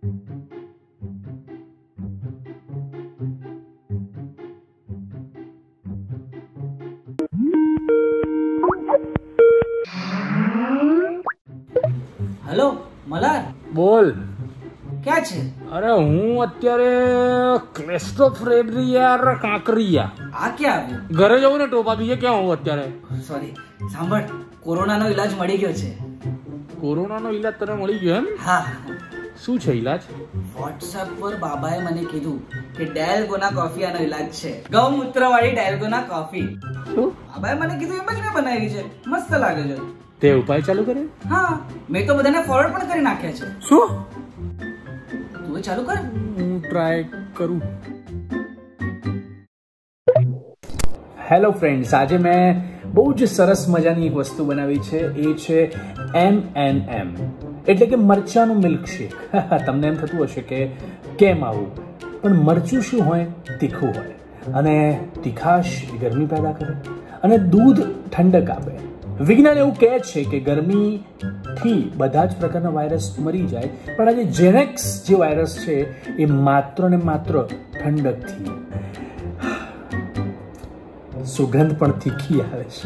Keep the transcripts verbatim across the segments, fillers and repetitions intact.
Hello Malhar बोल क्या છે? અરે હું અત્યારે ક્લેસ્ટ્રોફ્રેબિયા કાંકરિયા આ ક્યાં આવ્યું? ઘરે જવું ને ટોપા બીજે ક્યાં હું અત્યારે? સોરી સાંભળ, કોરોનાનો ઈલાજ મળી ગયો છે. કોરોનાનો ઈલાજ તને મળી ગયો એમ? હા. શું છે ઈલાજ? વોટ્સએપ પર બાબાએ મને કીધું કે ડેલ્ગોના કોફી આનો ઈલાજ છે. ગૌમૂત્ર વાળી ડેલ્ગોના કોફી. શું? બાબાએ મને કીધું એમ જ મેં બનાવી છે. મસ્ત લાગે છે. તે ઉપાય ચાલુ કરે? હા, મેં તો બધાને ફોરવર્ડ પણ કરી નાખ્યા છે. શું? તું ચાલુ કર. હું ટ્રાય કરું. હેલો ફ્રેન્ડ્સ, આજે મેં બહુ જ સરસ મજાની એક વસ્તુ બનાવી છે. એ છે એમ એન એમ, એટલે કે મરચાનું મિલ્કશેક. તમને એમ થતું હશે કે કેમ આવું, પણ મરચું શું હોય? તીખું હોય, અને તીખાશ ગરમી પેદા કરે અને દૂધ ઠંડક આપે. વિજ્ઞાન એવું કહે છે કે ગરમીથી બધા જ પ્રકારના વાયરસ મરી જાય, પણ આજે જેનેક્સ જે વાયરસ છે એ માત્ર ને માત્ર ઠંડકથી, સુગંધ પણ તીખી આવે છે.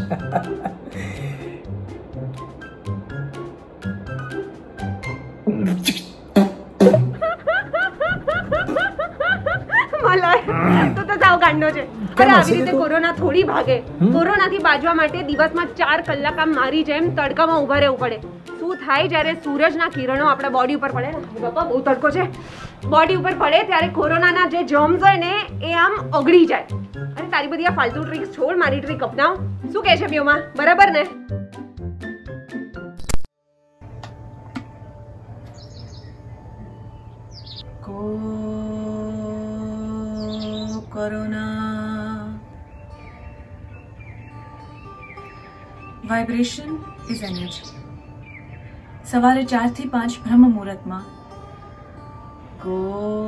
તો તો સાવ ગાંડો છે. અરે આવી રીતે કોરોના થોડી ભાગે. કોરોનાથી બાજવા માટે દિવસમાં ચાર કલાક આમ મારી જેમ તડકામાં ઉભા રહેવું પડે. શું થાય જ્યારે સૂરજના કિરણો આપણા બોડી ઉપર પડે ને, બાપા બહુ તડકો છે, બોડી ઉપર પડે ત્યારે કોરોનાના જે જર્મ્સ હોય ને એ આમ ઓગળી જાય. અરે તારી બધી આ ફાલતુ ટ્રીક્સ છોડ, મારી ટ્રીક અપનાવ. શું કહે છે બ્યોમા, બરાબર ને? Corona. Vibration is energy. સવારે ચાર થી પાંચ બ્રહ્મ મુહૂર્તમાં ગો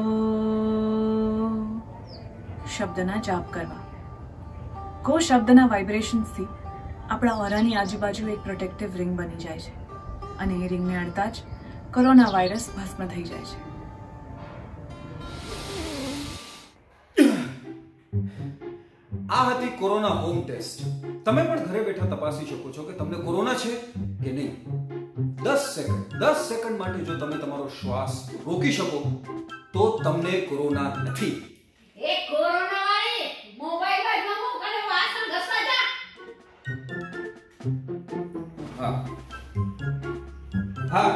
શબ્દના જાપ કરવા. ગો શબ્દના વાઇબ્રેશન્સથી આપણા ઓરાની આજુબાજુ એક પ્રોટેક્ટિવ રિંગ બની જાય છે, અને એ રિંગને અડતા જ કોરોના વાયરસ ભસ્મ થઈ જાય છે. આ હતી કોરોના હોમ ટેસ્ટ. તમે પણ ઘરે બેઠા તપાસી શકો છો કે તમને કોરોના છે કે નહીં. દસ સેકન્ડ દસ સેકન્ડ માટે જો તમે તમારો શ્વાસ રોકી શકો તો તમને કોરોના નથી. એ કોરોના વાળી મોબાઈલ માં જમો અને વાસણ ઘસવા જા. હા હા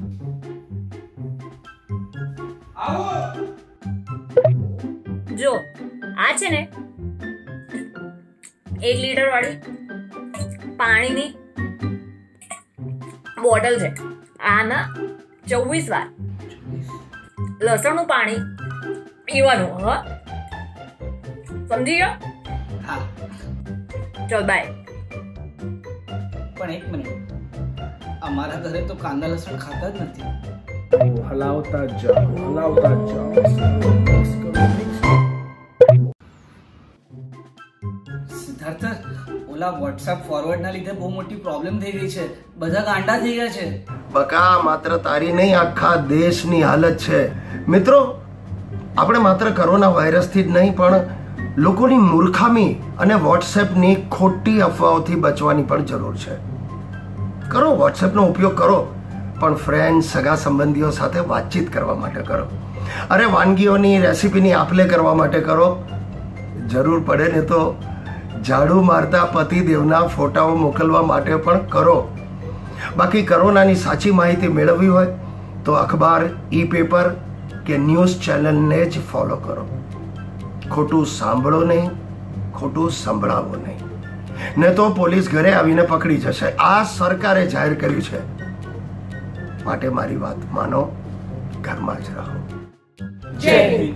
આવો. જો આ છે ને એક લીટર વાળી પાણીની બોટલ છે. આના ચોવીસ વાર લસણનું પાણી પીવાનું. હા, સમજી ગયો? હા. ચલ બાય. પણ એક મિનિટ, અમારા ઘરે તો કાંદા લસણ ખાતા જ નથી. હલાવતા જાઓ, હલાવતા જાઓ. ઓલા વોટ્સએપ ફોરવર્ડ ના લીધે બહુ મોટી પ્રોબ્લેમ થઈ ગઈ છે. બધા ગાંડા થઈ ગયા છે. બકા માત્ર તારી નહીં, આખા દેશની હાલત છે. મિત્રો, આપણે માત્ર કોરોના વાયરસથી જ નહીં પણ લોકોની મૂર્ખામી અને વોટ્સએપની ખોટી અફવાઓથી બચવાની પણ જરૂર છે. કરો, વોટ્સએપનો ઉપયોગ કરો, પણ ફ્રેન્ડ, સગા સંબંધીઓ સાથે વાતચીત કરવા માટે કરો. અરે વાનગીઓની રેસીપીની આપલે કરવા માટે કરો. જરૂર પડે ને તો ઝાડુ મારતા પતિદેવના ફોટાઓ મોકલવા માટે પણ કરો. બાકી કોરોનાની સાચી માહિતી મેળવવી હોય તો અખબાર, ઈ પેપર કે ન્યૂઝ ચેનલને જ ફોલો કરો. ખોટું સાંભળો નહીં, ખોટું સંભળાવો નહીં, ને તો પોલીસ ઘરે આવીને પકડી જશે. આ સરકારે જાહેર કર્યું છે, માટે મારી વાત માનો, ઘરમાં જ રહો. જય હિન્દ.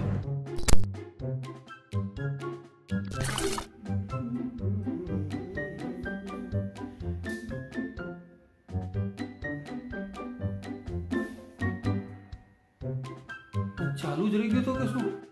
ચાલુ જ રહી ગયું તો કે શું?